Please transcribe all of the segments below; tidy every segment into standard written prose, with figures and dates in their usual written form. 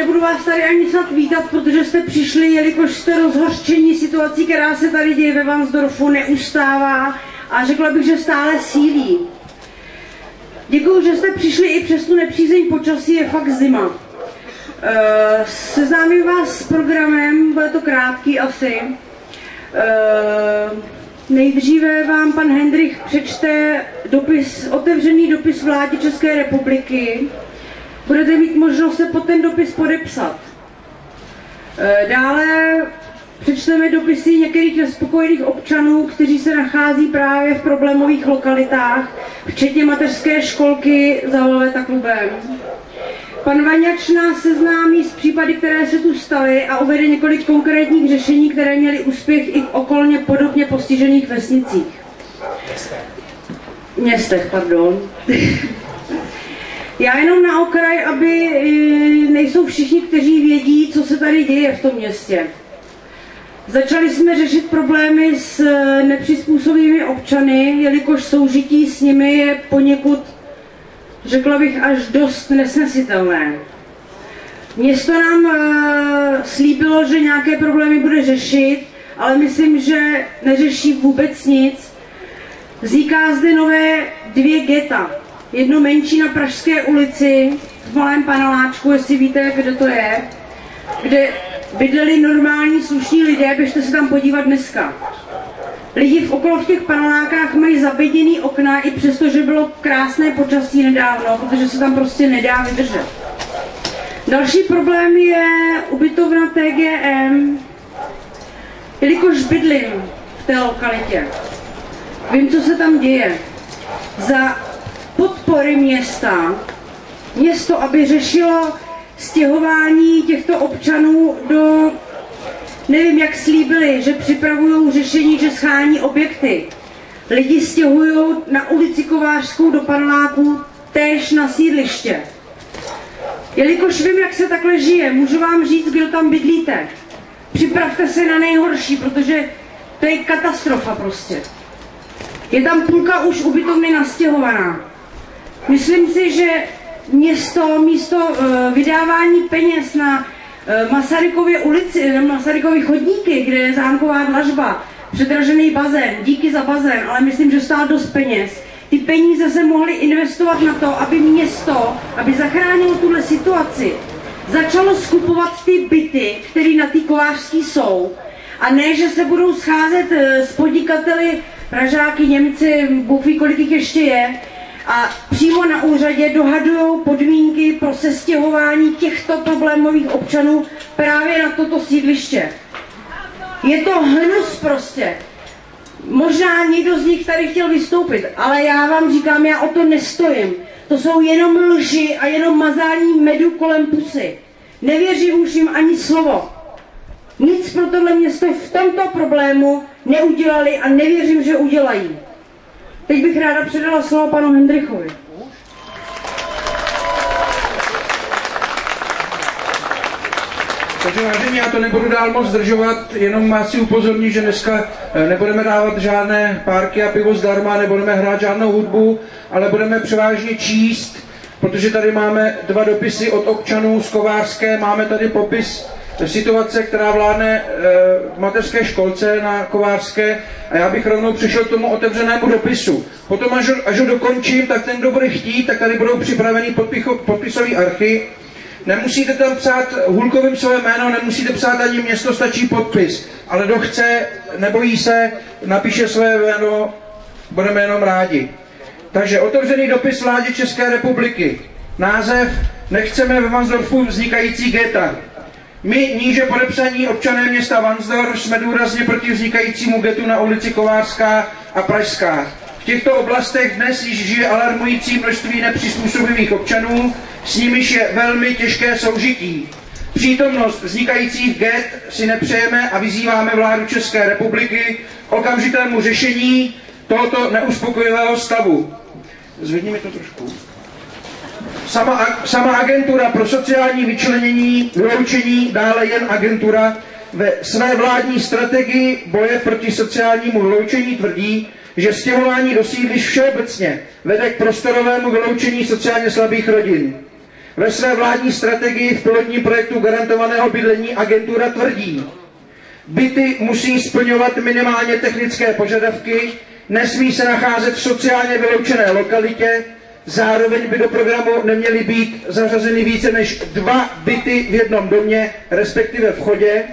nebudu vás tady ani snad vítat, protože jste přišli, jelikož jste rozhořčení situací, která se tady děje ve Varnsdorfu, neustává a řekla bych, že stále sílí. Děkuju, že jste přišli i přes tu nepřízeň počasí, je fakt zima. Seznámím vás s programem, bude to krátký asi. Nejdříve vám pan Hendrich přečte otevřený dopis vládě České republiky. Budete mít možnost se pod ten dopis podepsat. Dále přečteme dopisy některých nespokojených občanů, kteří se nachází právě v problémových lokalitách, včetně mateřské školky za Velveta klubem. Pan Vaňač nás seznámí s případy, které se tu staly a uvede několik konkrétních řešení, které měly úspěch i v okolně podobně postižených vesnicích. Městech, pardon. Já jenom na okraj, aby nejsou všichni, kteří vědí, co se tady děje v tom městě. Začali jsme řešit problémy s nepřizpůsobivými občany, jelikož soužití s nimi je poněkud, řekla bych, až dost nesnesitelné. Město nám slíbilo, že nějaké problémy bude řešit, ale myslím, že neřeší vůbec nic. Vzniká zde nové 2 geta. Jedno menší na Pražské ulici, v malém paneláčku, jestli víte, kde to je, kde bydleli normální slušní lidé, běžte se tam podívat dneska. Lidi v těch panelákách mají zaběděný okna, i přesto, že bylo krásné počasí nedávno, protože se tam prostě nedá vydržet. Další problém je ubytovna TGM, jelikož bydlím v té lokalitě. Vím, co se tam děje. Za podpory město, aby řešilo stěhování těchto občanů do, nevím, jak slíbili, že připravují řešení, že schání objekty. Lidi stěhují na ulici Kovářskou do paneláků, též na sídliště. Jelikož vím, jak se takhle žije, můžu vám říct, kdo tam bydlíte. Připravte se na nejhorší, protože to je katastrofa prostě. Je tam půlka už ubytovny nastěhovaná. Myslím si, že město místo vydávání peněz na Masarykově ulici, na Masarykově chodníky, kde je zámková dlažba, předražený bazén, díky za bazén, ale myslím, že stál dost peněz. Ty peníze se mohly investovat na to, aby město, aby zachránilo tuhle situaci, začalo skupovat ty byty, které na té Kovářské jsou. A ne, že se budou scházet s podnikateli, Pražáky, Němci, Bůh ví, kolik jich ještě je, a přímo na úřadě dohadují podmínky pro sestěhování těchto problémových občanů právě na toto sídliště. Je to hnus prostě. Možná někdo z nich tady chtěl vystoupit, ale já vám říkám, já o to nestojím. To jsou jenom lži a jenom mazání medu kolem pusy. Nevěřím už jim ani slovo. Nic pro tohle město v tomto problému neudělali a nevěřím, že udělají. Teď bych ráda předala slovo panu Hendrichovi. Takže vážení, já to nebudu dál moc zdržovat, jenom vás si upozornit, že dneska nebudeme dávat žádné párky a pivo zdarma, nebudeme hrát žádnou hudbu, ale budeme převážně číst, protože tady máme 2 dopisy od občanů z Kovářské, máme tady popis situace, která vládne v mateřské školce na Kovářské, a já bych rovnou přešel k tomu otevřenému dopisu. Potom, až ho dokončím, tak ten, kdo bude chtít, tak tady budou připravený podpisový archy. Nemusíte tam psát Hulkovým své jméno, nemusíte psát ani město, stačí podpis. Ale kdo chce, nebojí se, napíše své jméno, budeme jenom rádi. Takže otevřený dopis vládě České republiky. Název: Nechceme ve Varnsdorfu vznikající geta. My, níže podepsaní občané města Varnsdorf, jsme důrazně proti vznikajícímu getu na ulici Kovářská a Pražská. V těchto oblastech dnes již žije alarmující množství nepřizpůsobivých občanů, s nimiž je velmi těžké soužití. Přítomnost vznikajících get si nepřejeme a vyzýváme vládu České republiky k okamžitému řešení tohoto neuspokojivého stavu. Zvedni mi to trošku. Sama agentura pro sociální vyčlenění, vyloučení, dále jen agentura, ve své vládní strategii boje proti sociálnímu vyloučení tvrdí, že stěhování do sídlišť všeobecně vede k prostorovému vyloučení sociálně slabých rodin. Ve své vládní strategii v pilotním projektu garantovaného bydlení agentura tvrdí, byty musí splňovat minimálně technické požadavky, nesmí se nacházet v sociálně vyloučené lokalitě, zároveň by do programu neměly být zařazeny více než 2 byty v jednom domě, respektive vchodě.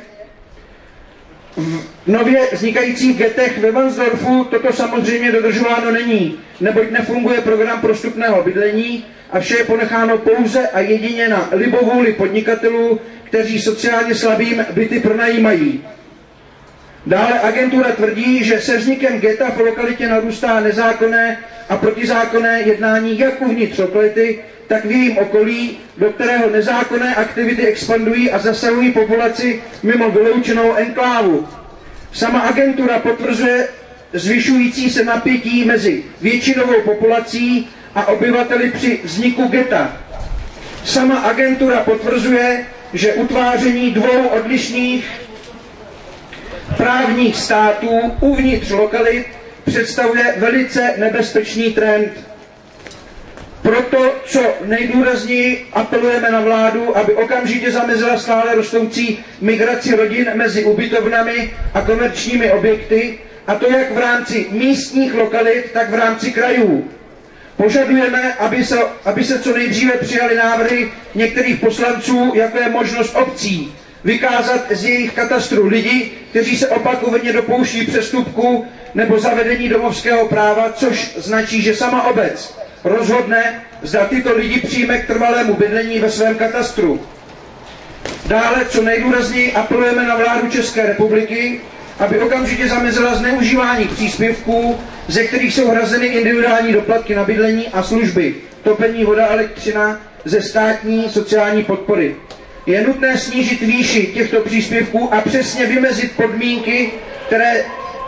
V nově vznikajících getech ve Varnsdorfu toto samozřejmě dodržováno není, neboť nefunguje program prostupného bydlení a vše je ponecháno pouze a jedině na libovůli podnikatelů, kteří sociálně slabým byty pronajímají. Dále agentura tvrdí, že se vznikem geta v lokalitě narůstá nezákonné a protizákonné jednání jak uvnitř lokality, tak v jejím okolí, do kterého nezákonné aktivity expandují a zasahují populaci mimo vyloučenou enklávu. Sama agentura potvrzuje zvyšující se napětí mezi většinovou populací a obyvateli při vzniku geta. Sama agentura potvrzuje, že utváření 2 odlišných právních států uvnitř lokalit představuje velice nebezpečný trend. Proto co nejdůrazněji apelujeme na vládu, aby okamžitě zamezila stále rostoucí migraci rodin mezi ubytovnami a komerčními objekty, a to jak v rámci místních lokalit, tak v rámci krajů. Požadujeme, aby se co nejdříve přijaly návrhy některých poslanců, jako je možnost obcí vykázat z jejich katastru lidi, kteří se opakovaně dopouští přestupku nebo zavedení domovského práva, což značí, že sama obec rozhodne, zda tyto lidi přijme k trvalému bydlení ve svém katastru. Dále co nejdůrazněji apelujeme na vládu České republiky, aby okamžitě zamezila zneužívání příspěvků, ze kterých jsou hrazeny individuální doplatky na bydlení a služby, topení, voda, elektřina ze státní sociální podpory. Je nutné snížit výši těchto příspěvků a přesně vymezit podmínky, které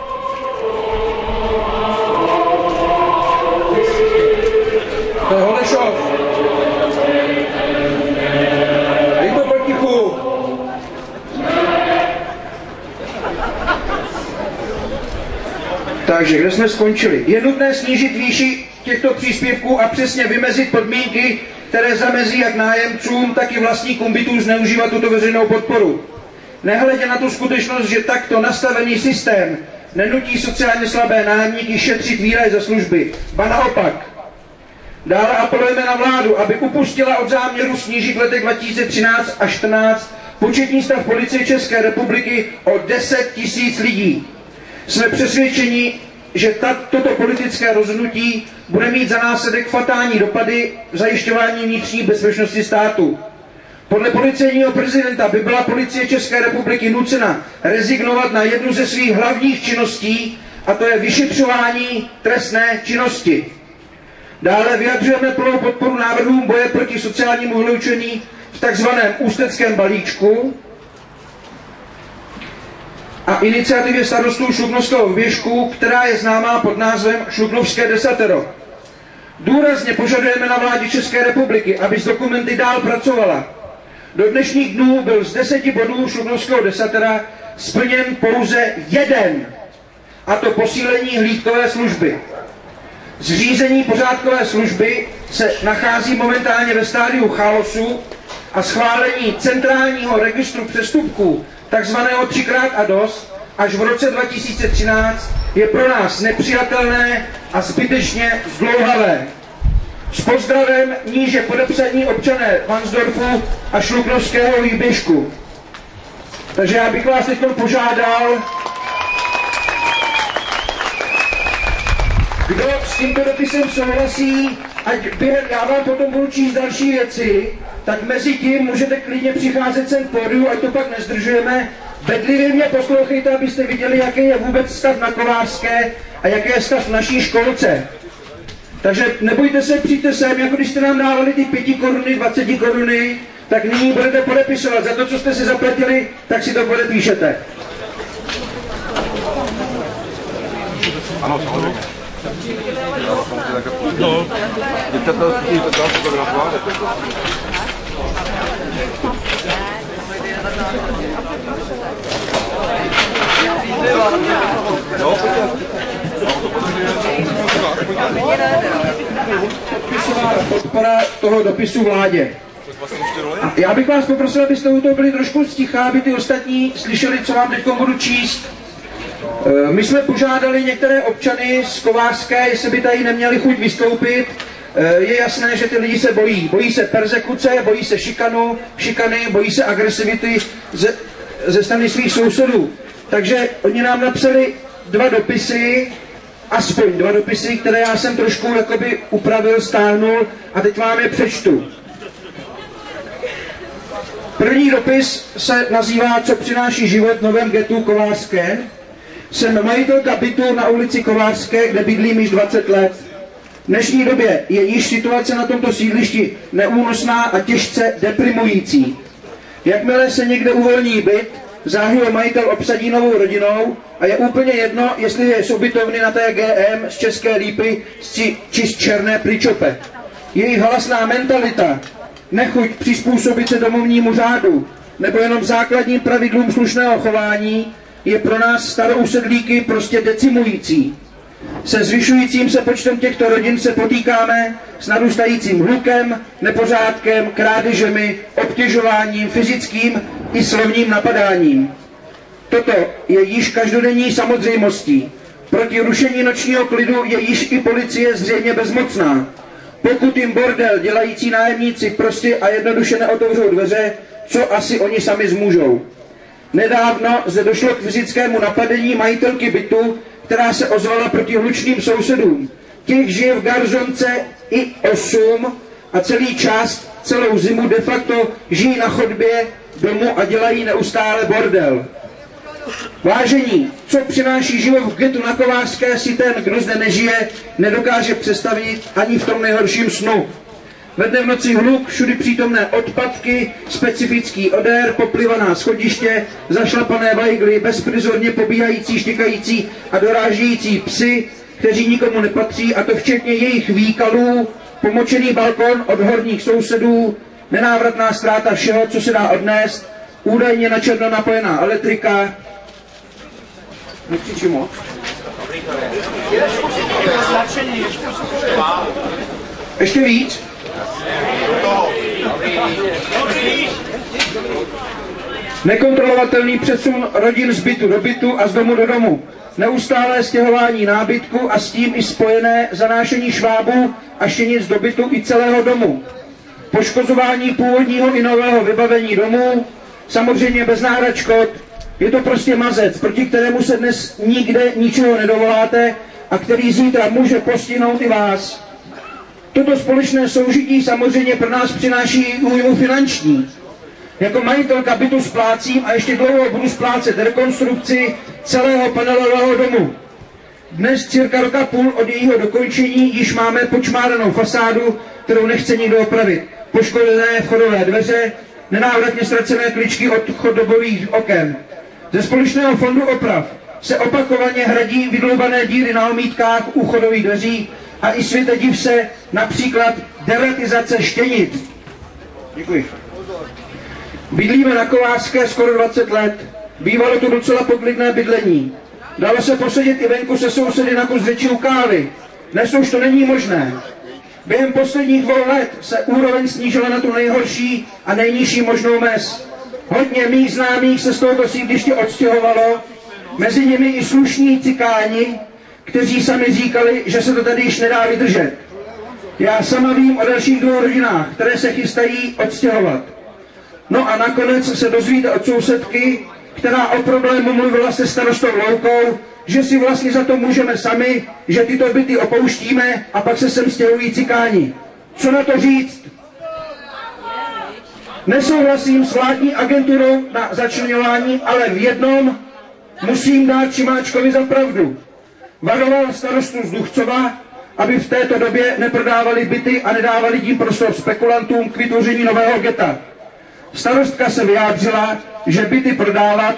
to je Holešov. Dej to potichu. Takže, kde jsme skončili? Je nutné snížit výši těchto příspěvků a přesně vymezit podmínky, které zamezí jak nájemcům, tak i vlastníkům bytů zneužívat tuto veřejnou podporu. Nehledě na tu skutečnost, že takto nastavený systém nenutí sociálně slabé nájemníky šetřit výdaje za služby, ba naopak. Dále apelujeme na vládu, aby upustila od záměru snížit v letech 2013 až 2014 početní stav Policie České republiky o 10 000 lidí. Jsme přesvědčeni, že toto politické rozhodnutí bude mít za následek fatální dopady v zajišťování vnitřní bezpečnosti státu. Podle policejního prezidenta by byla Policie České republiky nucena rezignovat na jednu ze svých hlavních činností, a to je vyšetřování trestné činnosti. Dále vyjadřujeme plnou podporu návrhům boje proti sociálnímu vyloučení v takzvaném ústeckém balíčku a iniciativě starostů Šluknovského Běžku, která je známá pod názvem Šluknovské desatero. Důrazně požadujeme na vládě České republiky, aby s dokumenty dál pracovala. Do dnešních dnů byl z 10 bodů Šluknovského desatera splněn pouze 1, a to posílení hlídkové služby. Zřízení pořádkové služby se nachází momentálně ve stádiu chaosu a schválení centrálního registru přestupků, takzvaného 3x a dost, až v roce 2013 je pro nás nepřijatelné a zbytečně zdlouhavé. S pozdravem níže podepsaní občané Varnsdorfu a Šluknovského výběžku. Takže já bych vás teď požádal, kdo s tímto dopisem souhlasí, ať já vám potom budu číst další věci, tak mezi tím můžete klidně přicházet sem k pódiu, ať to pak nezdržujeme. Bedlivě mě poslouchejte, abyste viděli, jaký je vůbec stav na Kovářské a jaký je stav v naší školce. Takže nebojte se, přijďte sem, jako když jste nám dávali ty 5 koruny, 20 koruny, tak nyní budete podepisovat. Za to, co jste si zaplatili, tak si to podepíšete. Ano, samozřejmě. No, děte to fotografovat? No, Podpora toho dopisu vládě. Já bych vás poprosil, abyste u toho byli trošku sticha, aby ty ostatní slyšeli, co vám teď budu číst. My jsme požádali některé občany z Kovářské, jestli by tady neměli chuť vystoupit. Je jasné, že ty lidi se bojí. Bojí se perzekuce, bojí se šikany, bojí se agresivity ze strany svých sousedů. Takže oni nám napsali 2 dopisy, aspoň 2 dopisy, které já jsem trošku jakoby upravil, stáhnul a teď vám je přečtu. První dopis se nazývá Co přináší život v novém getu Kovářské. Jsem majitelka bytu na ulici Kovářské, kde bydlím již 20 let. V dnešní době je již situace na tomto sídlišti neúnosná a těžce deprimující. Jakmile se někde uvolní byt, záhy ho majitel obsadí novou rodinou a je úplně jedno, jestli je z ubytovny na TGM, z České Lípy či z Černé Pričope. Jejich halasná mentalita, nechuť přizpůsobit se domovnímu řádu nebo jenom základním pravidlům slušného chování je pro nás starousedlíky prostě decimující. Se zvyšujícím se počtem těchto rodin se potýkáme s narůstajícím hlukem, nepořádkem, krádežemi, obtěžováním, fyzickým i slovním napadáním. Toto je již každodenní samozřejmostí. Proti rušení nočního klidu je již i policie zřejmě bezmocná. Pokud jim bordel dělající nájemníci prostě a jednoduše neotevřou dveře, co asi oni sami zmůžou. Nedávno zde došlo k fyzickému napadení majitelky bytu, která se ozvala proti hlučným sousedům. Těch žije v garzonce i 8 a celou zimu de facto žijí na chodbě domu a dělají neustále bordel. Vážení, co přináší život v getu na Kovářské, si ten, kdo zde nežije, nedokáže představit ani v tom nejhorším snu. Ve dne v noci hluk, všudy přítomné odpadky, specifický odér, poplivaná schodiště, zašlapané vajgly, bezprizorně pobíhající, štěkající a dorážející psy, kteří nikomu nepatří, a to včetně jejich výkalů, pomočený balkon od horních sousedů, nenávratná ztráta všeho, co se dá odnést, údajně na černo napojená elektrika. Nekřičí moc. Ještě víc? Nekontrolovatelný přesun rodin z bytu do bytu a z domu do domu. Neustálé stěhování nábytku a s tím i spojené zanášení švábů a štěnic do bytu i celého domu. Poškozování původního i nového vybavení domu, samozřejmě bez náhrad škod. Je to prostě mazec, proti kterému se dnes nikde ničeho nedovoláte a který zítra může postihnout i vás. Toto společné soužití samozřejmě pro nás přináší i újmu finanční. Jako majitelka bytu splácím a ještě dlouho budu splácet rekonstrukci celého panelového domu. Dnes cirka roka půl od jejího dokončení již máme počmáranou fasádu, kterou nechce nikdo opravit. Poškodené vchodové dveře, nenávratně ztracené kličky od chodobových oken. Ze společného fondu oprav se opakovaně hradí vydloubané díry na omítkách u chodových dveří a i světe div se například deratizace štěnic. Děkuji. Bydlíme na Kovářské skoro 20 let. Bývalo to docela poklidné bydlení. Dalo se posedět i venku se sousedy na kus řeči u kávy. Dnes už to není možné. Během posledních 2 let se úroveň snížila na tu nejhorší a nejnižší možnou mez. Hodně mých známých se z tohoto sídliště odstěhovalo, mezi nimi i slušní cikáni, kteří sami říkali, že se to tady již nedá vydržet. Já sama vím o dalších 2 rodinách, které se chystají odstěhovat. No a nakonec se dozvíte od sousedky, která o problému mluvila se starostou Loukou, že si vlastně za to můžeme sami, že tyto byty opouštíme a pak se sem stěhují cikáni. Co na to říct? Nesouhlasím s vládní agenturou na začleňování, ale v jednom musím dát Šimáčkovi za pravdu. Varoval starostu z Duchcova, aby v této době neprodávali byty a nedávali tím prostor spekulantům k vytvoření nového geta. Starostka se vyjádřila, že byty prodávat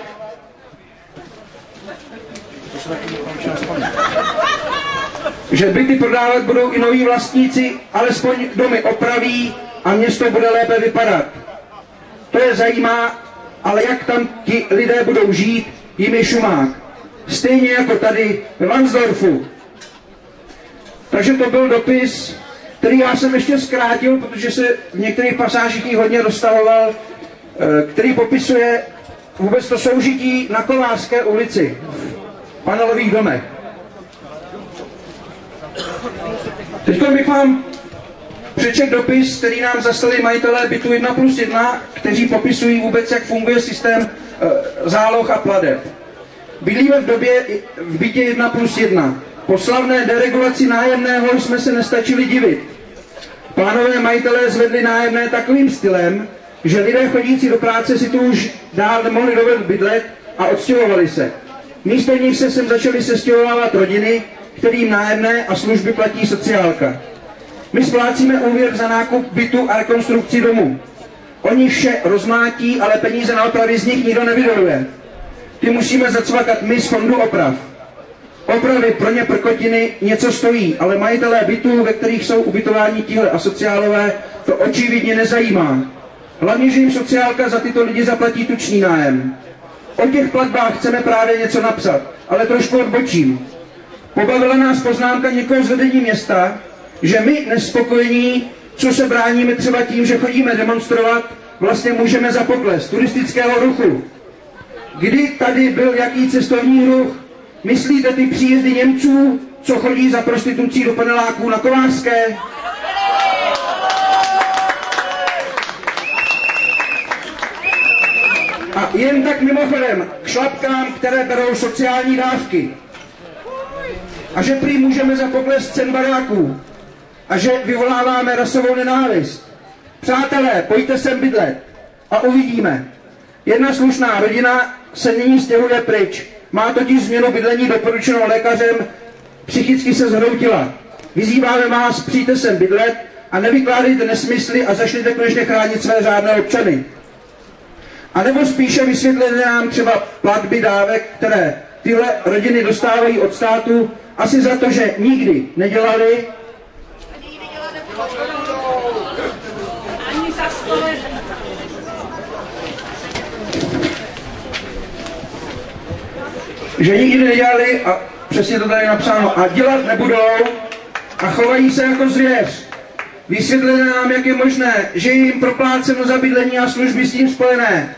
budou i noví vlastníci, alespoň domy opraví a město bude lépe vypadat. To je zajímá, ale jak tam ti lidé budou žít, jim je šumák. Stejně jako tady v Lansdorfu. Takže to byl dopis, který já jsem ještě zkrátil, protože se v některých pasážích jich hodně roztahoval, který popisuje vůbec to soužití na Kovářské ulici, v panelových domech. Teď bych vám přečet dopis, který nám zaslali majitelé bytu 1+1, kteří popisují vůbec, jak funguje systém záloh a plateb. Bydlíme v bytě 1+1. Po slavné deregulaci nájemného jsme se nestačili divit. Pánové majitelé zvedli nájemné takovým stylem, že lidé chodící do práce si tu už dál nemohli dovolit bydlet a odstěhovali se. Místo nich se sem začaly sestěhovávat rodiny, kterým nájemné a služby platí sociálka. My splácíme úvěr za nákup bytu a rekonstrukci domu. Oni vše rozmlátí, ale peníze na opravy z nich nikdo nevydoluje. Ty musíme zacvakat my z fondu oprav. Opravy pro ně prkotiny něco stojí, ale majitelé bytů, ve kterých jsou ubytováni tihle asociálové, to očividně nezajímá. Hlavně, že jim sociálka za tyto lidi zaplatí tučný nájem. O těch platbách chceme právě něco napsat, ale trošku odbočím. Pobavila nás poznámka někoho z vedení města, že my nespokojení, co se bráníme třeba tím, že chodíme demonstrovat, vlastně můžeme za pokles turistického ruchu. Kdy tady byl jaký cestovní ruch? Myslíte ty příjezdy Němců, co chodí za prostitucí do paneláků na Kovářské? A jen tak mimochodem k šlapkám, které berou sociální dávky. A že prý můžeme za pokles cen baráků. A že vyvoláváme rasovou nenávist. Přátelé, pojďte sem bydlet a uvidíme. Jedna slušná rodina se nyní stěhuje pryč. Má totiž změnu bydlení doporučenou lékařem, psychicky se zhroutila. Vyzýváme vás, přijďte sem bydlet a nevykládejte nesmysly a začněte konečně chránit své řádné občany. A nebo spíše vysvětlete nám třeba platby dávek, které tyhle rodiny dostávají od státu, asi za to, že nikdy nedělali, že nikdy nedělali, a přesně to tady napsáno, a dělat nebudou a chovají se jako zvěř. Vysvětlete nám, jak je možné, že je jim propláceno za bydlení a služby s tím spojené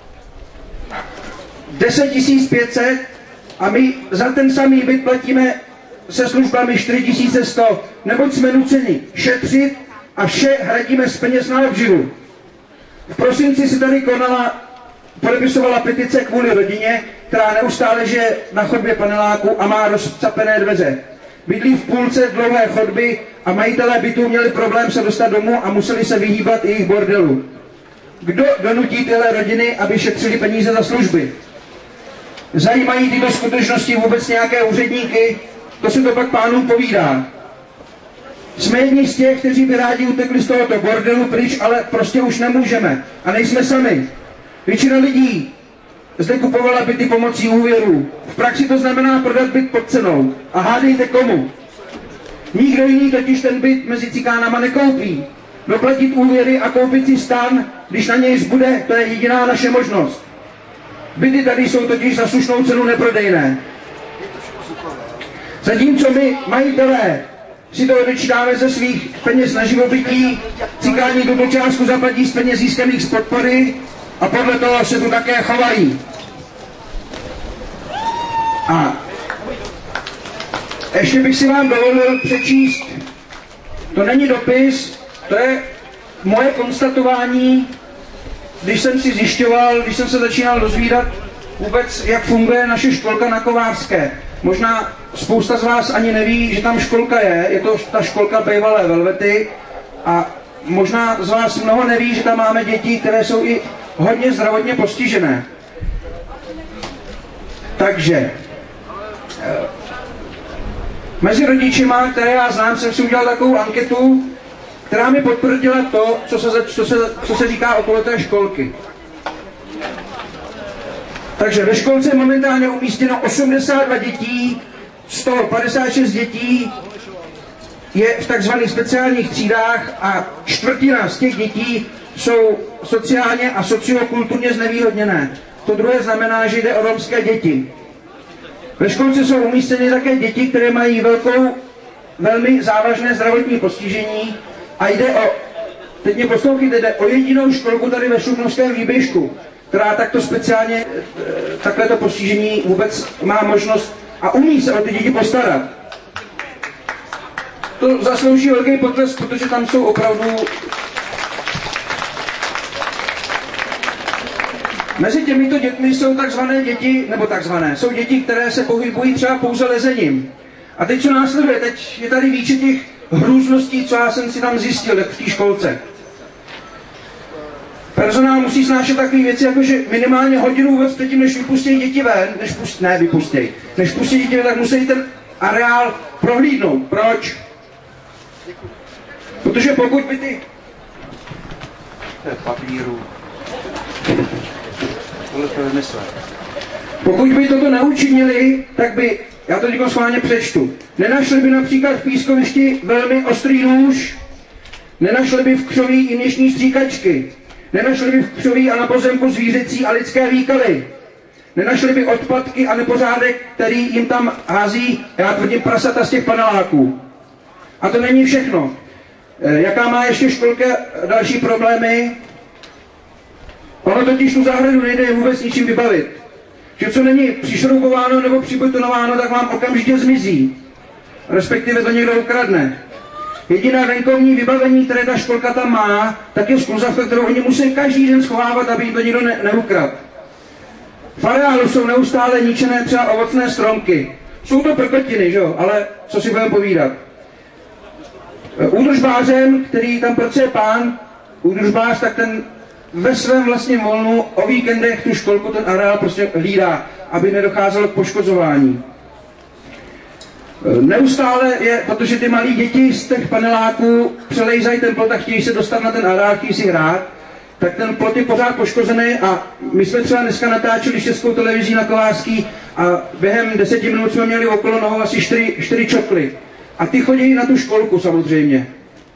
10 500 a my za ten samý byt platíme se službami 4 100, neboť jsme nuceni šetřit a vše hradíme z peněz na obživu. V prosinci se tady podepisovala petice kvůli rodině, která neustále žije na chodbě paneláku a má rozcapené dveře. Bydlí v půlce dlouhé chodby a majitelé bytů měli problém se dostat domů a museli se vyhýbat jejich bordelu. Kdo donutí tyhle rodiny, aby šetřili peníze za služby? Zajímají tyto skutečnosti vůbec nějaké úředníky? To se to pak pánům povídá. Jsme jedni z těch, kteří by rádi utekli z tohoto bordelu pryč, ale prostě už nemůžeme. A nejsme sami. Většina lidí zde kupovala byty pomocí úvěrů. V praxi to znamená prodat byt pod cenou. A hádejte komu? Nikdo jiný totiž ten byt mezi cikánama nekoupí. Doplatit úvěry a koupit si stan, když na něj zbude, to je jediná naše možnost. Byty tady jsou totiž za slušnou cenu neprodejné. Zatímco my, majitelé, si to odečítáme ze svých peněz na živobytí, cikáni tuto částku zaplatí z peněz získaných z podpory a podle toho se tu také chovají. A ještě bych si vám dovolil přečíst, to není dopis, to je moje konstatování, když jsem si zjišťoval, když jsem se začínal dozvídat vůbec, jak funguje naše školka na Kovářské. Možná spousta z vás ani neví, že tam školka je to ta školka bývalé Velvety a možná z vás mnoho neví, že tam máme děti, které jsou i hodně zdravotně postižené. Takže mezi rodičima, které já znám, jsem si udělal takovou anketu, která mi potvrdila to, co se říká okolo té školky. Takže ve školce je momentálně umístěno 82 dětí, z toho 56 dětí je v takzvaných speciálních třídách a čtvrtina z těch dětí jsou sociálně a sociokulturně znevýhodněné. To druhé znamená, že jde o romské děti. Ve školce jsou umístěny také děti, které mají velkou velmi závažné zdravotní postižení a jde o, teď mě poslouchejte, jde o jedinou školku tady ve Šluknovském výběžku, která takto speciálně, takhle postižení vůbec má možnost a umí se o ty děti postarat. To zaslouží velký potlesk, protože tam jsou opravdu... Mezi těmito dětmi jsou takzvané děti, nebo takzvané, jsou děti, které se pohybují třeba pouze lezením. A teď co následuje? Teď je tady výčet těch hrůzností, co já jsem si tam zjistil v té školce. Personál musí snášet takové věci, jako že minimálně hodinu vůbec předtím, než vypustí děti ven, než pustí děti ven, tak musí ten areál prohlídnout. Proč? Protože pokud by ty... papíru. Tohle to vymyslel. Pokud by toto neučinili, tak by, já to teď schválně přečtu, nenašli by například v pískovišti velmi ostrý nůž, nenašli by v křoví i měšní stříkačky, nenašli by v křoví a na pozemku zvířecí a lidské výkaly, nenašli by odpadky a nepořádek, který jim tam hází, já tvrdím, prasata z těch paneláků. A to není všechno. Jaká má ještě školka další problémy? Ono totiž tu zahradu nejde vůbec ničím vybavit. Že co není přišroubováno nebo přibetonováno, tak vám okamžitě zmizí. Respektive to někdo ukradne. Jediné venkovní vybavení, které ta školka tam má, tak je skluzavka, kterou oni musí každý den schovávat, aby jim to nikdo neukradl. V areálu jsou neustále ničené třeba ovocné stromky. Jsou to prkotiny, že jo, ale co si budeme povídat. Údržbářem, který tam pracuje pán, údržbář, tak ten ve svém vlastním volnu o víkendech tu školku, ten areál prostě hlídá, aby nedocházelo k poškozování. Neustále je, protože ty malí děti z těch paneláků přelejzají ten plot a chtějí se dostat na ten areál, chtějí si hrát, tak ten plot je pořád poškozený a my jsme třeba dneska natáčeli Českou televizí na Kovářský a během 10 minut jsme měli okolo nohou asi 4 čokly. A ty chodí na tu školku samozřejmě.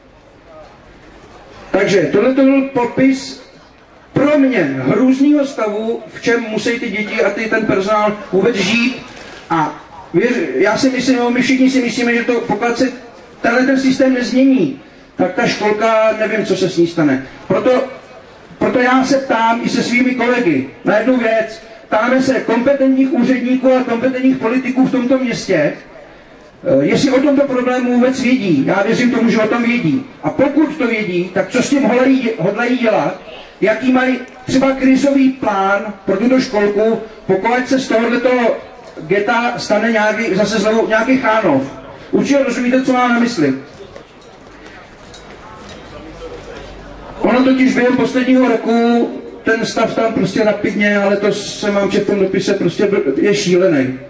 Takže tohle byl popis pro mě hrůznýho stavu, v čem musí ty děti a ten personál vůbec žít. A já si myslím, my všichni si myslíme, že to, pokud se ten systém nezmění, tak ta školka, nevím, co se s ní stane. Proto já se ptám i se svými kolegy na jednu věc. Ptáme se kompetentních úředníků a kompetentních politiků v tomto městě, jestli o tomto problému vůbec vědí. Já věřím tomu, že o tom vědí. A pokud to vědí, tak co s tím hodlají dělat? Jaký mají třeba krizový plán pro tuto školku, pokud se z tohoto geta stane zase znovu nějaký Chánov. Určitě rozumíte, co mám na mysli. Ono totiž během posledního roku ten stav tam prostě rapidně, ale to se mám četl v tom dopise, prostě je šílený.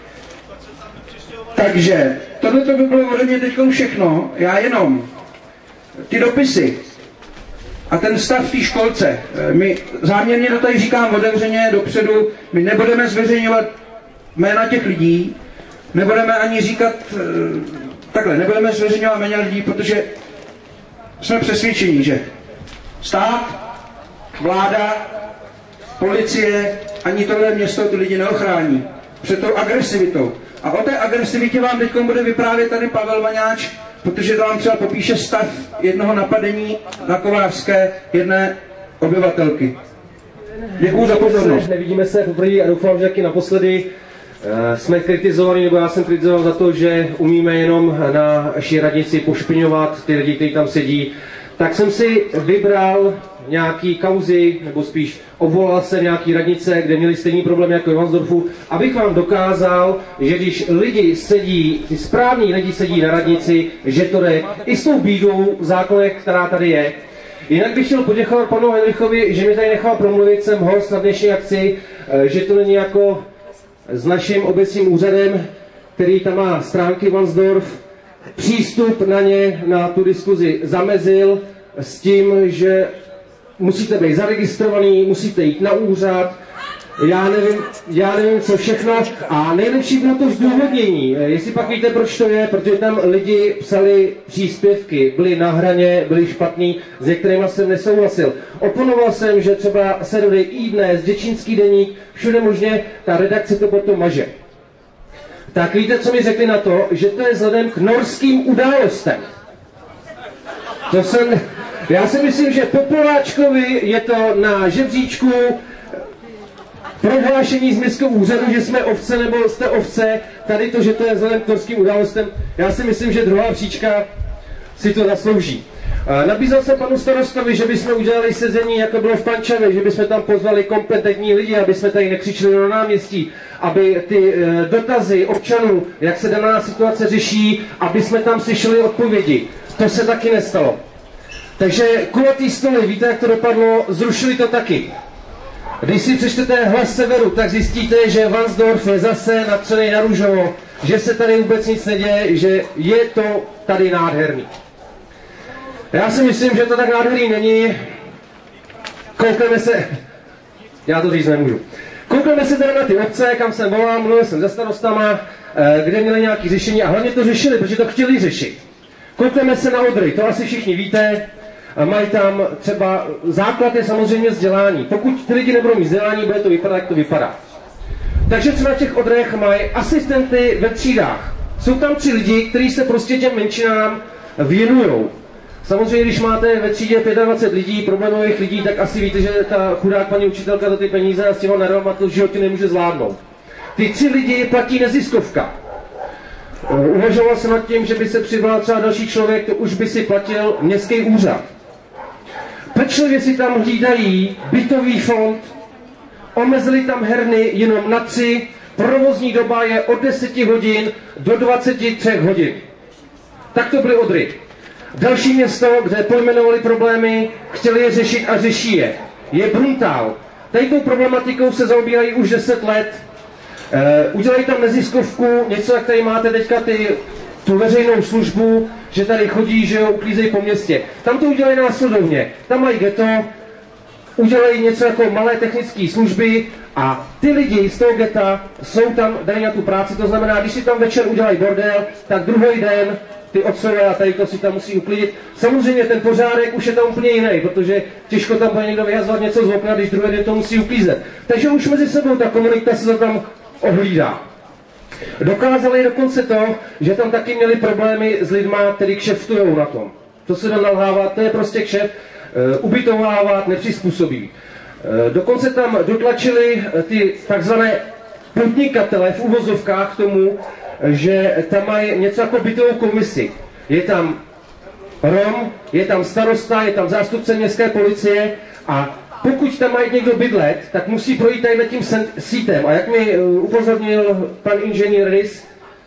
Takže tohle by bylo ode mě teď všechno. Já jenom ty dopisy a ten stav v té školce. My záměrně to tady říkám otevřeně dopředu, my nebudeme zveřejňovat jména těch lidí, nebudeme ani říkat, nebudeme zveřejňovat jména lidí, protože jsme přesvědčeni, že stát, vláda, policie, ani tohle město ty lidi neochrání před tou agresivitou. A o té agresivitě vám teď bude vyprávět tady Pavel Vaňáč, protože to vám třeba popíše stav jednoho napadení na Kovářské jedné obyvatelky. Děkuju za pozornost. Nevidíme se poprvé a doufám, že taky naposledy. Jsme kritizovaní, nebo já jsem kritizoval za to, že umíme jenom na naší radnici pošpiňovat ty lidi, kteří tam sedí. Tak jsem si vybral nějaký kauzy, nebo spíš obvolal jsem nějaký radnice, kde měli stejný problém jako v Varnsdorfu, abych vám dokázal, že když lidi sedí, ty správní lidi sedí na radnici, že to jde i s tou bídou v zákonech, která tady je. Jinak bych chtěl poděkovat panu Henrichovi, že mi tady nechal promluvit, jsem host na dnešní akci, že to není jako s naším obecním úřadem, který tam má stránky Varnsdorf, přístup na ně, na tu diskuzi zamezil s tím, že musíte být zaregistrovaný, musíte jít na úřad, já nevím co všechno a nejlepší bylo to zdůvodnění. Jestli pak víte, proč to je, protože tam lidi psali příspěvky, byli na hraně, byli špatný, s některými jsem nesouhlasil. Oponoval jsem, že třeba se dodej iDnes, Děčínský deník, všude možně, ta redakce to potom maže. tak víte, co mi řekli na to? Že to je vzhledem k norským událostem. Já si myslím, že po Poláčkovi je to na žebříčku prohlášení z městského úřadu, že jsme ovce nebo jste ovce, tady to, že to je vzhledem k norským událostem, já si myslím, že druhá příčka si to zaslouží. Nabízel jsem panu starostovi, že bychom udělali sezení, jako bylo v Pančavě, že bychom tam pozvali kompetentní lidi, aby jsme tady nekřičeli do náměstí, aby ty dotazy občanů, jak se daná situace řeší, aby jsme tam slyšeli odpovědi. To se taky nestalo. Takže kulatý stoly, víte, jak to dopadlo, zrušili to taky. Když si přečtete Hlas severu, tak zjistíte, že Vansdorf je zase natřený na růžovo, že se tady vůbec nic neděje, že je to tady nádherný. Já si myslím, že to tak nádherný není. Koukneme se, já to říct nemůžu. Koukneme se teda na ty obce, kam jsem volal, mluvil jsem se starostama, kde měli nějaké řešení a hlavně to řešili, protože to chtěli řešit. Koukneme se na Odry, to asi všichni víte, mají tam třeba, základ je samozřejmě vzdělání. Pokud ty lidi nebudou mít vzdělání, bude to vypadat, jak to vypadá. Takže třeba v těch Odrech mají asistenty ve třídách. Jsou tam 3 lidi, kteří se prostě těm menšinám věnujou. Samozřejmě, když máte ve třídě 25 lidí, problémových lidí, tak asi víte, že ta chudák paní učitelka za ty peníze a s těma nervama to v životě nemůže zvládnout. Ty 3 lidi platí neziskovka. Uvažoval jsem nad tím, že by se přibral třeba další člověk, to už by si platil městský úřad. Pečlivě si tam hlídají bytový fond, omezili tam herny jenom na 3, provozní doba je od 10 hodin do 23 hodin. Tak to byly Odry. Další město, kde pojmenovali problémy, chtěli je řešit a řeší je Bruntál. Tady tou problematikou se zaobírají už 10 let. Udělají tam neziskovku, něco jak tady máte teďka tu veřejnou službu, že tady chodí, že jo, uklízejí po městě. Tam to udělají následovně. Tam mají ghetto, udělají něco jako malé technické služby a ty lidi z toho geta jsou tam, dají na tu práci, to znamená, když si tam večer udělají bordel, tak druhý den ty otcové a tady to si tam musí uklidit. Samozřejmě ten pořádek už je tam úplně jiný, protože těžko tam bude někdo vyhazovat něco z okna, když druhý den to musí uklízet. Takže už mezi sebou ta komunikace se tam ohlídá. Dokázali dokonce to, že tam taky měli problémy s lidma, kteří kšeftujou na tom. To se dá nalhávat, to je prostě kšeft, ubytovávat, nepřizpůsobí. Dokonce tam dotlačili ty takzvané podnikatele v uvozovkách k tomu, že tam mají něco jako bytovou komisi. Je tam Rom, je tam starosta, je tam zástupce městské policie a pokud tam mají někdo bydlet, tak musí projít tady tím sítem. A jak mi upozornil pan inženýr Rys,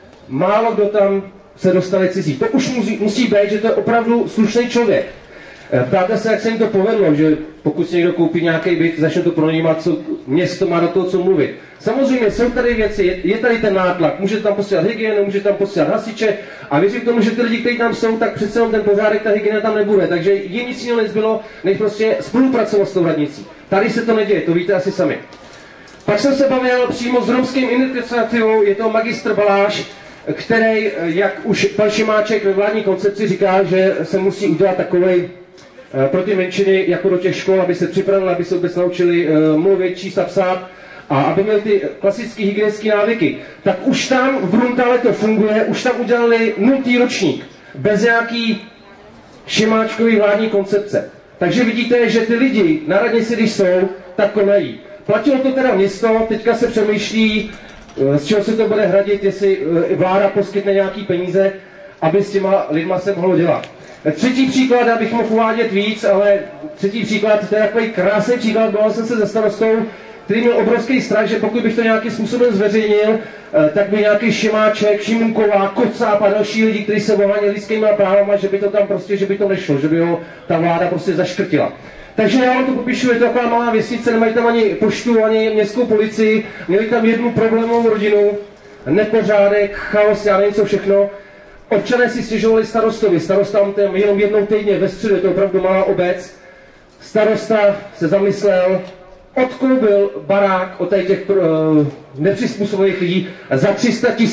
málo kdo tam se dostali cizí. To už musí být, že to je opravdu slušný člověk. Ptáte se, jak se jim to povedlo, že pokud si někdo koupí nějaký byt, začne to pronajímat, co město má do toho co mluvit. Samozřejmě jsou tady věci, je tady ten nátlak, můžete tam posílat hygienu, můžete tam posílat hasiče a věřím k tomu, že ty lidi, kteří tam jsou, tak přece ten pořádek, ta hygiena tam nebude. Takže jim nic jiného nezbylo, než prostě spolupracovat s tou radnicí. Tady se to neděje, to víte asi sami. Pak jsem se bavil přímo s romským iniciativou, je to magistr Baláš, který, jak už pan Šimáček ve vládní koncepci říká, že se musí udělat takovej pro ty menšiny jako do těch škol, aby se připravili, aby se vůbec naučili mluvit, číst a psát a aby měli ty klasické hygienické návyky. Tak už tam v Bruntále to funguje, už tam udělali 0. ročník, bez nějaký Šimáčkový vládní koncepce. Takže vidíte, že ty lidi na radnici, když jsou, tak konají. Platilo to teda město, teďka se přemýšlí, z čeho se to bude hradit, jestli vláda poskytne nějaký peníze, aby s těma lidma se mohlo dělat. Třetí příklad, abych mohl uvádět víc, ale třetí příklad, to je takový krásný příklad, bavil jsem se se starostou, který měl obrovský strach, že pokud bych to nějakým způsobem zveřejnil, tak by nějaký Šimáček, Šimunková, Kocáb a další lidi, kteří se vohání lidskými právama, že by to tam prostě, že by to nešlo, že by ho ta vláda prostě zaškrtila. Takže já vám to popíšu, je to taková malá vesnice, nemají tam ani poštu, ani městskou policii, měli tam jednu problémovou rodinu, nepořádek, chaos, já nevím co všechno. Občané si stěžovali starostovi, starosta tam jenom jednou týdně ve středu, je to opravdu malá obec. Starosta se zamyslel, odkoubil barák od těch nepřizpůsobových lidí za 300 000.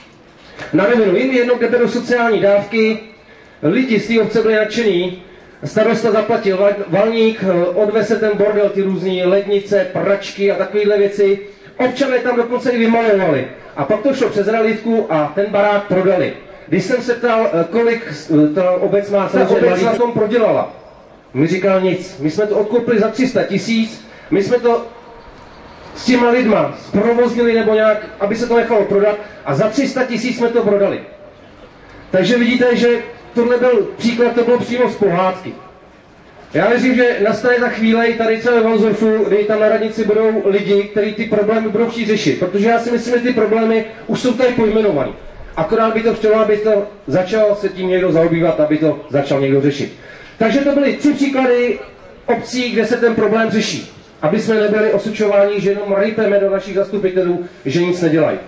Na rovinu, jim jednou, kde berou sociální dávky, lidi z té obce byli nadšení, starosta zaplatil valník, odveze ten bordel, ty různý lednice, pračky a takovéhle věci, Občané tam dokonce i vymalovali. A pak to šlo přes realitku a ten barák prodali. Když jsem se ptal, kolik ta obec má, ta obec na tom prodělala. Mi říkal nic. My jsme to odkoupili za 300 000, my jsme to s těma lidma zprovoznili nebo nějak, aby se to nechalo prodat a za 300 000 jsme to prodali. Takže vidíte, že tohle byl příklad, to bylo přímo z pohádky. Já věřím, že nastane ta chvíle i tady celé Valsdorfu, kdy tam na radnici budou lidi, kteří ty problémy budou chtít řešit. Protože já si myslím, že ty problémy už jsou tady pojmenované. Akorát by to chtělo, aby to začal se tím někdo zaobývat, aby to začal někdo řešit. Takže to byly 3 příklady obcí, kde se ten problém řeší. Aby jsme nebyli osočováni, že jenom rejpeme do našich zastupitelů, že nic nedělají.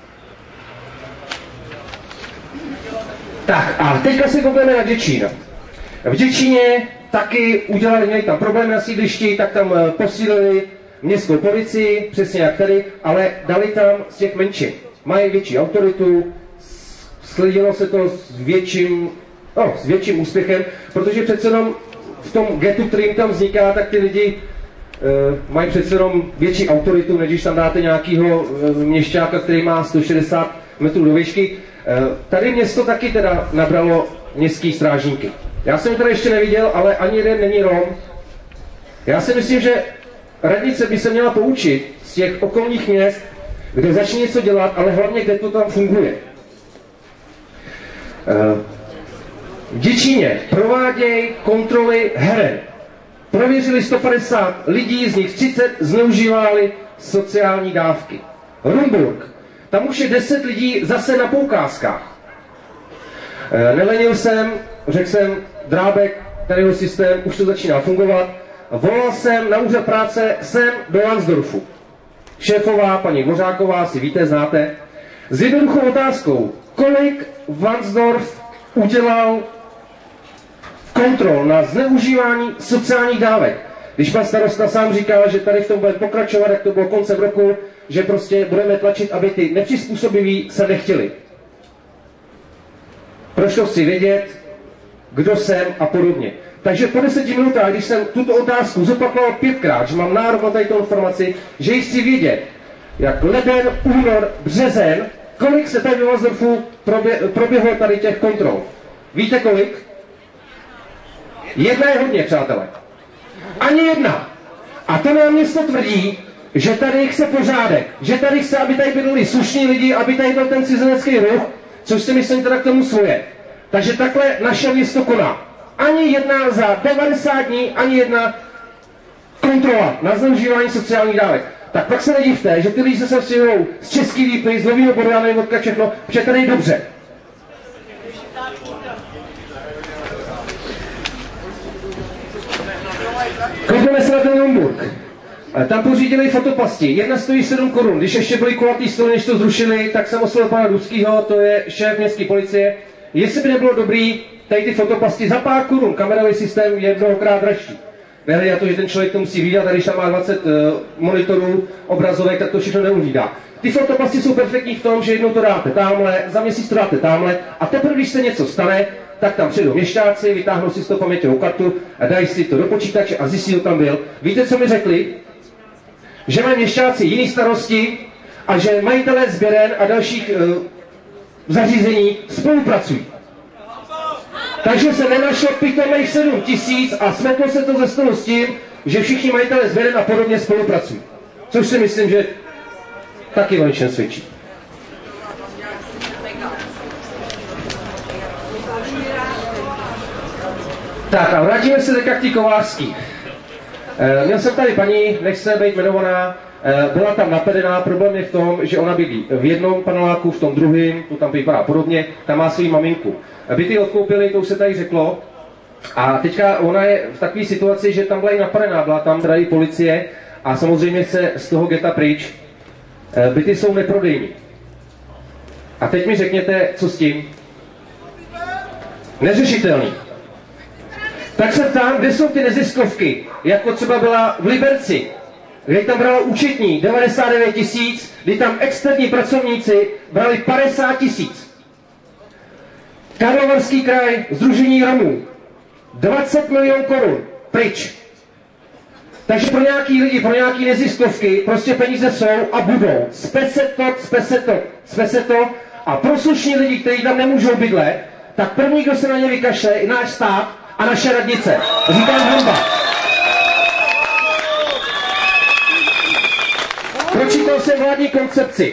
Tak a teďka si koukneme na Děčín. V Děčíně taky udělali, měli tam problémy na sídlišti, tak tam posílili městskou policii, přesně jak tady, ale dali tam z těch menšin. Mají větší autoritu, sledilo se to s větším úspěchem, protože přece jenom v tom getu, který tam vzniká, tak ty lidi mají přece jenom větší autoritu, než když tam dáte nějakého měšťáka, který má 160 metrů do výšky. Tady město taky teda nabralo městský strážníky. Já jsem tady ještě neviděl, ale ani jeden není Rom. Já si myslím, že radnice by se měla poučit z těch okolních měst, kde začne něco dělat, ale hlavně, kde to tam funguje. V Děčíně provádějí kontroly heren. Prověřili 150 lidí, z nich 30 zneužívali sociální dávky. Rumburk. Tam už je 10 lidí zase na poukázkách. Nelenil jsem, řekl jsem, Drábek, tadyho systém, už to začíná fungovat. Volal jsem na úřad práce sem do Lansdorfu. Šéfová, paní Dvořáková, si víte, znáte. S jednoduchou otázkou, kolik Lansdorf udělal kontrol na zneužívání sociálních dávek. Když pan starosta sám říkal, že tady v tom bude pokračovat, jak to bylo koncem roku, že prostě budeme tlačit, aby ty nepřizpůsobiví se nechtěli. Proč to chci vědět, kdo jsem a podobně. Takže po 10 minutách, když jsem tuto otázku zopakoval 5krát, že mám nárok na tady informaci, že ji chci vědět, jak leden, únor, březen, kolik se tady v Valsdorfu proběhlo tady těch kontrol. Víte kolik? Jedna je hodně, přátelé. Ani jedna. A to nám město tvrdí, že tady chce pořádek, že tady chce, aby tady byli slušní lidi, aby tady byl ten cizinecký ruch, což si myslím teda k tomu svoje. Takže takhle naše město koná. Ani jedna za 90 dní, ani jedna kontrola na zneužívání sociálních dávek. Tak pak se nedivte, že ty lidi se stěhují z Český Lípy, z Nového Boru, já nevím odkud všechno, protože tady je dobře. Koukneme se na ten Rumburk. Tam pořídili fotopasti. Jedna stojí 7 korun. Když ještě byli kulatý stoly, než to zrušili, tak jsem oslovil pana Dudskýho, to je šéf městské policie. Jestli by nebylo dobrý, tady ty fotopasti za pár korun, kamerový systém je mnohokrát dražší. Nehledě na to, že ten člověk to musí vidět, a když tam má 20 monitorů, obrazovek, tak to všechno neuvídá. Ty fotopasti jsou perfektní v tom, že jednou to dáte tamhle, za měsíc to dáte tamhle a teprve, když se něco stane, tak tam přijdou měšťáci, vytáhnou si z toho paměťovou kartu a dají si to do počítače a zjistí, kdo tam byl. Víte, co mi řekli? Že mají měšťáci jiný starosti a že majitelé sběren a dalších zařízení spolupracují. Takže se nenašlo pitomých 7 000 a smetlo se to ze stolu s tím, že všichni majitelé sběren a podobně spolupracují. Což si myslím, že taky o něčem svědčí. Tak a vrátíme se teďka k té Kovářský. Měl jsem tady paní, nechce být jmenovaná, byla tam napadená, problém je v tom, že ona bydlí v jednom paneláku, v tom druhém, to tam vypadá podobně, tam má svou maminku. Byty odkoupili, to už se tady řeklo, a teďka ona je v takové situaci, že tam byla i napadená, byla tam tady policie a samozřejmě chce z toho geta pryč. Byty jsou neprodejní. A teď mi řekněte, co s tím? Neřešitelný. Tak se ptám, kde jsou ty neziskovky, jako třeba byla v Liberci, kde tam brala účetní 99 000, kdy tam externí pracovníci brali 50 000. Karlovarský kraj, Sdružení Romů, 20 milionů korun, pryč. Takže pro nějaký lidi, pro nějaký neziskovky prostě peníze jsou a budou. Cpe se to a pro slušní lidi, kteří tam nemůžou bydlet, tak první, kdo se na ně vykašle, je náš stát a naše radnice. Říkám hamba. Pročítal jsem vládní koncepci.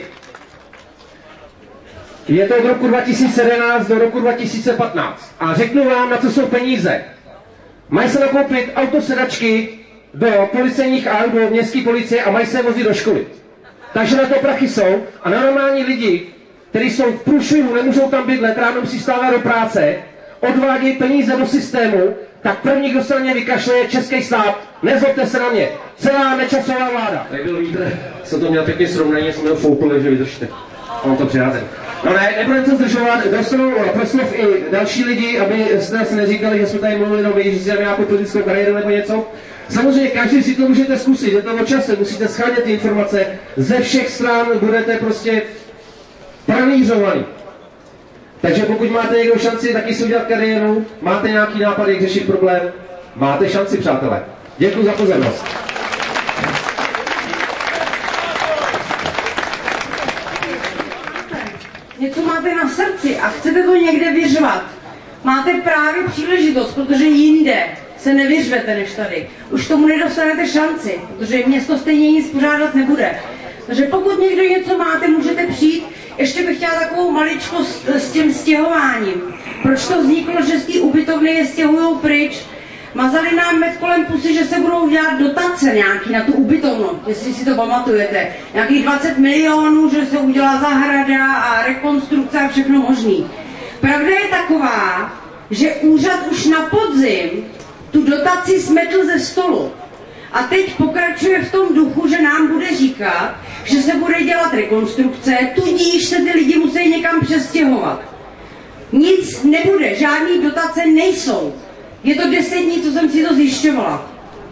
Je to od roku 2011 do roku 2015. A řeknu vám, na co jsou peníze. Mají se nakoupit autosedačky do policejních aut, do městské policie a mají se vozit do školy. Takže na to prachy jsou a na normální lidi, kteří jsou v průšvihu, nemůžou tam bydlet, ráno musí stávat do práce, odvádějí peníze do systému, tak první, kdo se na ně vykašle, je český stát. Nezlobte se na mě. Celá Nečasová vláda. Tady byl vítr, jsem to měl pěkně srovnaně, jsem měl foupl, takže vydržte. Mám to přiházet. No ne, nebudeme se zdržovat, dostanou proslov i další lidi, aby jste si neříkali, že jsme tady mluvili jenom že si nějakou politickou kariéru nebo něco. Samozřejmě každý si to můžete zkusit, je to o čase, musíte schánět ty informace, ze všech stran budete prostě pranířovaný. Takže pokud máte někdo šanci taky si udělat kariéru, máte nějaký nápad, jak řešit problém, máte šanci, přátelé. Děkuji za pozornost. Něco máte na srdci a chcete to někde vyřvat, máte právě příležitost, protože jinde se nevyřvete než tady. Už tomu nedostanete šanci, protože město stejně nic pořádat nebude. Takže pokud někdo něco máte, můžete přijít. Ještě bych chtěla takovou maličkost s tím stěhováním. Proč to vzniklo, že z té ubytovny je stěhujou pryč? Mazali nám med kolem pusy, že se budou dělat dotace nějaký na tu ubytovnu, jestli si to pamatujete. Nějakých 20 milionů, že se udělá zahrada a rekonstrukce a všechno možný. Pravda je taková, že úřad už na podzim tu dotaci smetl ze stolu. A teď pokračuje v tom duchu, že nám bude říkat, že se bude dělat rekonstrukce, tudíž se ty lidi musí někam přestěhovat. Nic nebude, žádný dotace nejsou. Je to 10 dní, co jsem si to zjišťovala.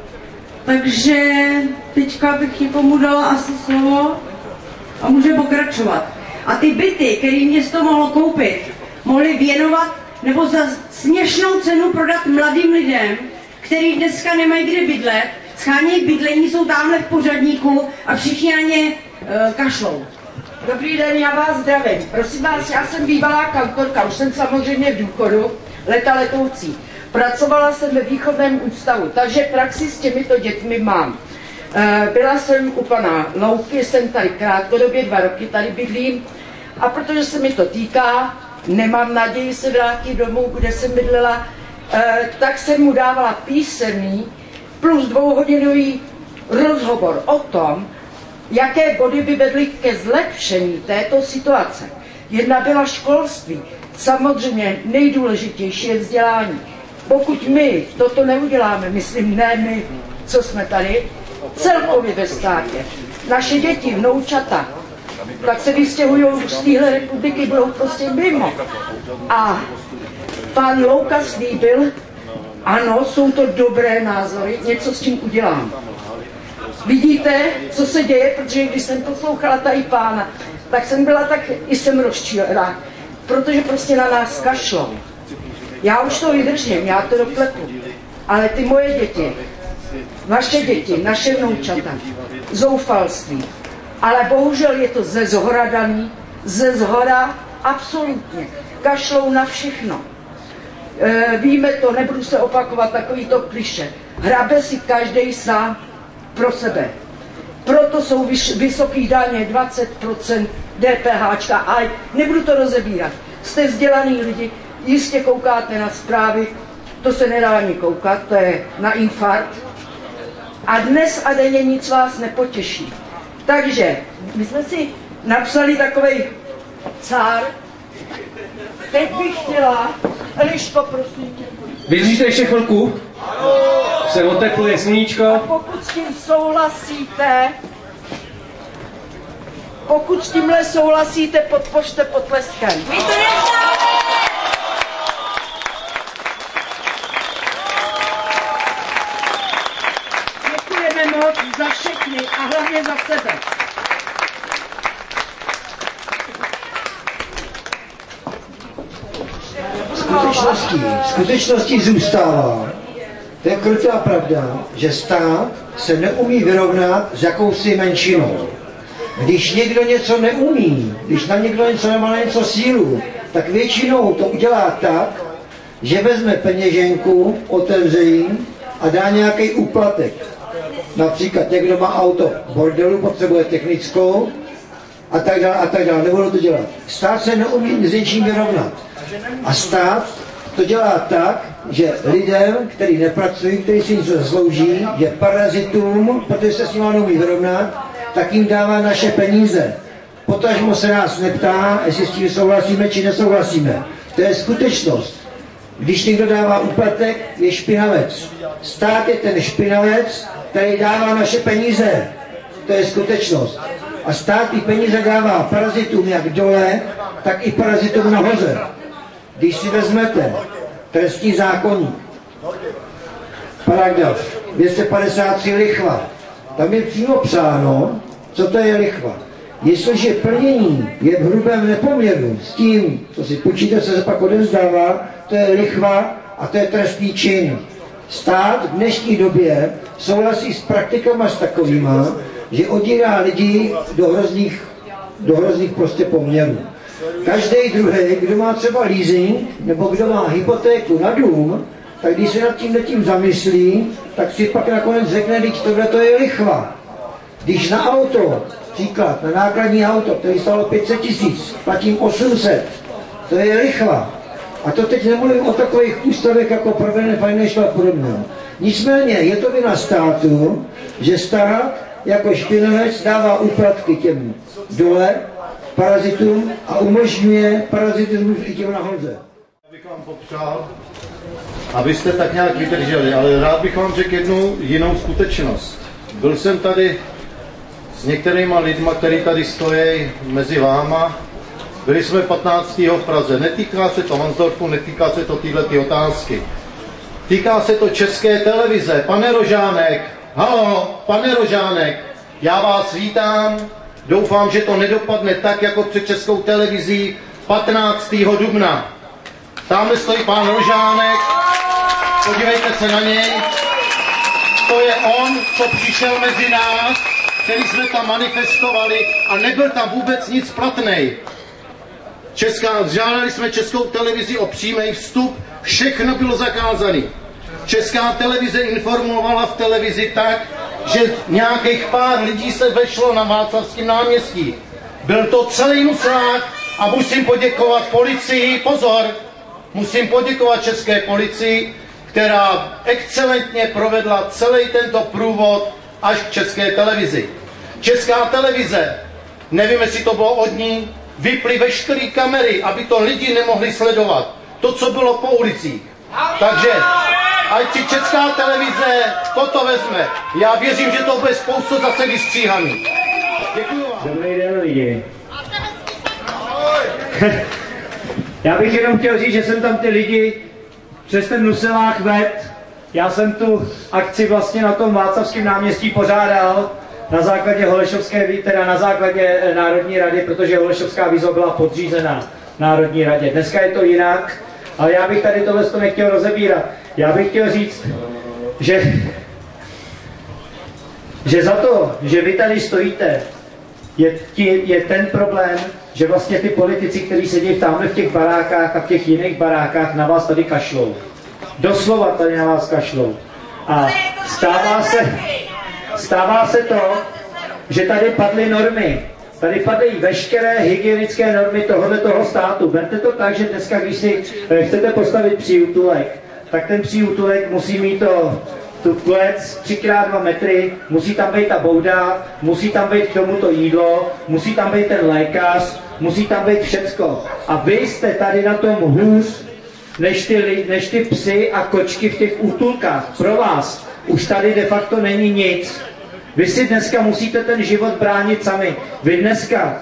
Takže teďka bych někomu dala asi slovo a může pokračovat. A ty byty, které město mohlo koupit, mohli věnovat nebo za směšnou cenu prodat mladým lidem, kteří dneska nemají kde bydlet, schánějí bydlení, jsou tamhle v pořadníku a všichni na ně kašlou. Dobrý den, já vás zdravím. Prosím vás, já jsem bývalá kantorka, už jsem samozřejmě v důchodu, leta letoucí. Pracovala jsem ve výchovném ústavu, takže praxi s těmito dětmi mám. Byla jsem u pana Louky, jsem tady krátkodobě, 2 roky tady bydlím a protože se mi to týká, nemám naději se vrátit domů, kde jsem bydlela, tak jsem mu dávala písemný plus 2hodinový rozhovor o tom, jaké body by vedly ke zlepšení této situace. Jedna byla školství. Samozřejmě nejdůležitější je vzdělání. Pokud my toto neuděláme, myslím ne my, co jsme tady, celkově ve státě, naše děti, vnoučata, tak se vystěhují z téhle republiky, budou prostě mimo. A pan Louka slíbil, ano, jsou to dobré názory, něco s tím udělám. Vidíte, co se děje, protože když jsem poslouchala tady pána, tak jsem byla tak, i jsem rozčílená, protože prostě na nás kašlou. Já už to vydržím, já to doklepu, ale ty moje děti, vaše děti, naše vnoučata, zoufalství. Ale bohužel je to ze zhora daný, ze zhora absolutně. Kašlou na všechno. Víme to, nebudu se opakovat, takový to kliše. Hrabe si každej sám pro sebe. Proto jsou vysoký daně, 20% DPH, a nebudu to rozebírat. Jste vzdělaný lidi, jistě koukáte na zprávy, to se nedá ani koukat, to je na infarkt. A dnes a denně nic vás nepotěší. Takže my jsme si napsali takovej cár. Teď bych chtěla, Eliško, prosím tě. Vydržíte ještě chvilku? Se otepluje sluníčko. A pokud s tím souhlasíte, pokud s tímhle souhlasíte, podpořte potleskem. My to děkujeme moc za všechny a hlavně za sebe. Skutečností zůstává, to je krutá pravda, že stát se neumí vyrovnat s jakousi menšinou. Když někdo něco neumí, když na někdo něco nemá něco sílu, tak většinou to udělá tak, že vezme peněženku, otevře ji a dá nějaký úplatek. Například někdo má auto v bordelu, potřebuje technickou a tak dále, nebudu to dělat. Stát se neumí s něčím vyrovnat. A stát to dělá tak, že lidem, kteří nepracují, kteří si něco zaslouží, že parazitům, protože se s nimi neumí vyrovnat, tak jim dává naše peníze. Potažmo se nás neptá, jestli s tím souhlasíme či nesouhlasíme. To je skutečnost. Když někdo dává úplatek, je špinavec. Stát je ten špinavec, který dává naše peníze. To je skutečnost. A stát ty peníze dává parazitům jak dole, tak i parazitům nahoře. Když si vezmete trestní zákoník, paragraf 253 lichva, tam je přímo psáno, co to je lichva. Jestliže plnění je v hrubém nepoměru s tím, co si počítač se pak odevzdává, to je lichva a to je trestný čin. Stát v dnešní době souhlasí s praktikama s takovýma, že odírá lidi do hrozných prostě poměrů. Každý druhý, kdo má třeba leasing, nebo kdo má hypotéku na dům, tak když se nad tím zamyslí, tak si pak nakonec řekne, že tohle to je lichva. Když na auto, příklad, na nákladní auto, který stálo 500 000, platím 800, to je lichva. A to teď nemluvím o takových ústavech jako Provident Financial a podobně. Nicméně je to vina státu, že stát jako špinavec dává úplatky těm dole, parazitům a umožňuje parazitismus i těm nahoře. Já bych vám popřál, abyste tak nějak vydrželi, ale rád bych vám řekl jednu jinou skutečnost. Byl jsem tady s některýma lidma, kteří tady stojí mezi váma. Byli jsme 15. v Praze. Netýká se to Hansdorfu, netýká se to tyhle otázky. Týká se to České televize. Pane Rožánek, halo, pane Rožánek, já vás vítám. Doufám, že to nedopadne tak, jako před Českou televizí 15. dubna. Tamhle stojí pán Rožánek, podívejte se na něj. To je on, co přišel mezi nás, který jsme tam manifestovali a nebyl tam vůbec nic platnej. Žádali jsme Českou televizi o přímý vstup, všechno bylo zakázané. Česká televize informovala v televizi tak, že nějakých pár lidí se vešlo na Václavském náměstí. Byl to celý nuslák a musím poděkovat policii, pozor, musím poděkovat České policii, která excelentně provedla celý tento průvod až k České televizi. Česká televize, nevím, jestli to bylo od ní, vyply veškeré kamery, aby to lidi nemohli sledovat. To, co bylo po ulicích. Takže, ať si Česká televize toto vezme. Já věřím, že to bude spoustu zase vystříhaný. Děkuji vám. Dobrý den, lidi. Já bych jenom chtěl říct, že jsem tam ty lidi přes ten nuselák ved. Já jsem tu akci vlastně na tom Václavském náměstí pořádal na základě Holešovské, teda na základě Národní rady, protože Holešovská výzva byla podřízená Národní radě. Dneska je to jinak, ale já bych tady tohle nechtěl rozebírat. Já bych chtěl říct, že za to, že vy tady stojíte, je ten problém, že vlastně ty politici, kteří sedí tamhle v těch barákách a v těch jiných barákách, na vás tady kašlou. Doslova tady na vás kašlou. A stává se to, že tady padly normy. Tady padají veškeré hygienické normy tohoto státu. Berte to tak, že dneska, když si chcete postavit příútulek, tak ten příútulek musí mít tu klec 3x2 metry, musí tam být ta bouda, musí tam být k tomu to jídlo, musí tam být ten lékař, musí tam být všecko. A vy jste tady na tom hůř, než ty psy a kočky v těch útulkách. Pro vás už tady de facto není nic. Vy si dneska musíte ten život bránit sami. Vy dneska,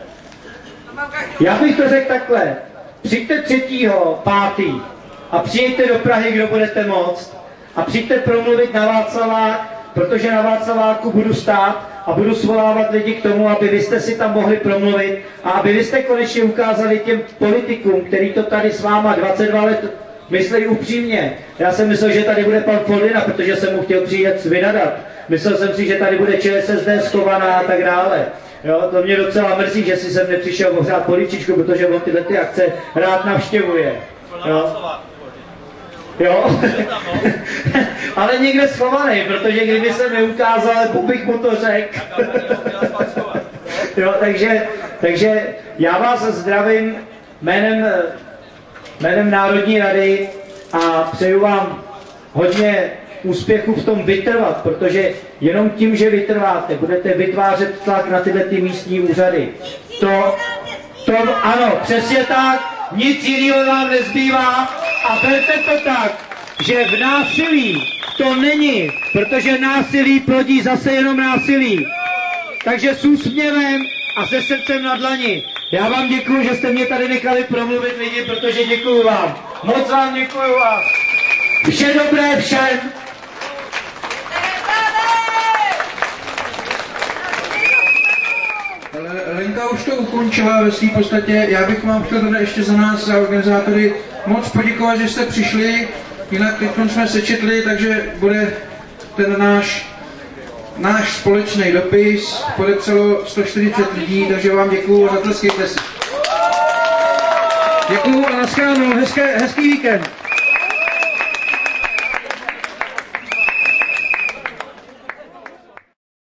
já bych to řekl takhle, přijďte 3.5. a přijeďte do Prahy, kdo budete moct, a přijďte promluvit na Václavák, protože na Václaváku budu stát a budu svolávat lidi k tomu, aby vy jste si tam mohli promluvit a aby vy jste konečně ukázali těm politikům, který to tady s váma 22 let myslí upřímně. Já jsem myslel, že tady bude pan Foldyna, protože jsem mu chtěl přijet vynadat. myslel jsem si, že tady bude ČSSD schovaná a tak dále. Jo, to mě docela mrzí, že si sem nepřišel pořád policičku, protože on tyhle ty akce rád navštěvuje. Jo. Jo, ale někde schovaný, protože kdyby se neukázal, bych mu to řekl. Jo, takže já vás zdravím jménem Národní rady a přeju vám hodně úspěchu v tom vytrvat, protože jenom tím, že vytrváte, budete vytvářet tlak na tyhle ty místní úřady. To ano, přesně tak, nic jiného nám nezbývá a berte to tak, že v násilí to není, protože násilí plodí zase jenom násilí. Takže s úsměvem a se srdcem na dlani. Já vám děkuju, že jste mě tady nechali promluvit lidi, protože děkuju vám. Moc vám děkuju a vše dobré všem. Lenka už to ukončila ve své podstatě. Já bych vám chtěl tady ještě za nás, za organizátory, moc poděkovat, že jste přišli. Jinak teď jsme sečetli, takže bude ten náš společný dopis. Podepsalo 140 lidí, takže vám děkuju a zatleskejte si. Děkuju a naschledanou. Hezký víkend.